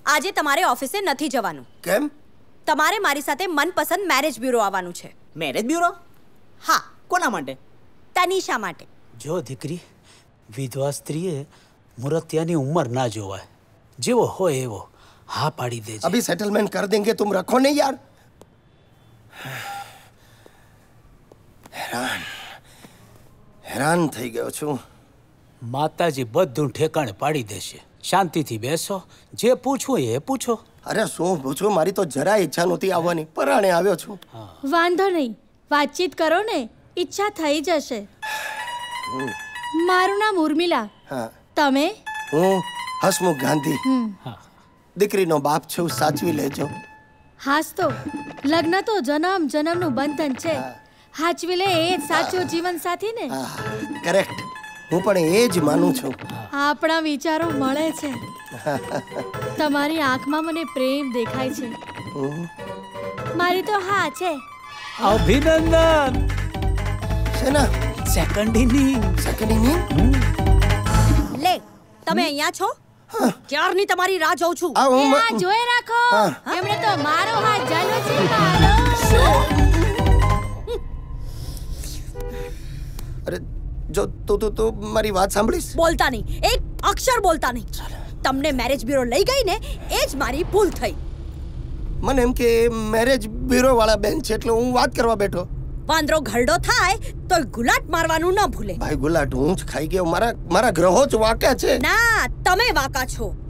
આજે તમારે ઓફિસે નથી જવાનું. કેમ? તમારે મારી સાથે મનપસંદ મેરેજ બ્યુરો આવવાનું છે. Marriage bureau? હા. કોના માટે? તનિષા માટે. જો દીકરી, વિધવા સ્ત્રીએ મુરતિયાની ઉંમર ના જોવાય. જેવો હોય એવો હા પાડી દેજે. अभी सेटलमेंट कर देंगे, तुम रखो नहीं यार. हैरान થઈ ગયો છું. માતાજી બધું ઠેકાણે પાડી દેશે. શાંતિથી બેસો, જે પૂછવું એ પૂછો. અરે શું પૂછું, મારી તો જરા ઈચ્છા નહોતી આવવાની, પરાણે આવ્યો છું. વાંધો નહીં, વાતચીત કરો ને, ઈચ્છા થઈ જશે. મારું નામ ઉર્મિલા. હા. તમે? હું હસમુખ ગાંધી. દીકરીનો બાપ છું, સાચવી લેજો. હાસ તો લગ્ન તો જન્મ જન્મનું બંધન છે. હાચવી લે એ જ સાચો જીવન સાથી ને. કરેક્ટ, હું પણ એ જ માનું છું. આપણા વિચારો મળે છે. તમારી આંખમાં મને પ્રેમ દેખાય છે. મારી તો હા છે. અભિનંદન. શેના? Second inning. Second inning? લે, તમે અહીંયા છો? ક્યારની તમારી રાહ જોઉં છું. આ જોઈ રાખો, એમણે તો મારો હાથ જાલો છે. મારો અરે જો તું મારી વાત સાંભળીશ. બોલતા નહીં, એક અક્ષર બોલતા નહીં. તમને મેરેજ બ્યુરો લઈ ગઈ ને એ જ મારી ભૂલ થઈ. મને એમ કે મેરેજ બ્યુરો વાળા બેન છે એટલે હું વાત કરવા બેઠો. વાંદરો ઘરડો થાય તો ગુલાટ મારવાનું ન ભૂલે. ભાઈ ગુલાટ હું જ ખાઈ ગયો. મારા ગ્રહો જ વાંકા છે. ના, તમે વાંકા છો.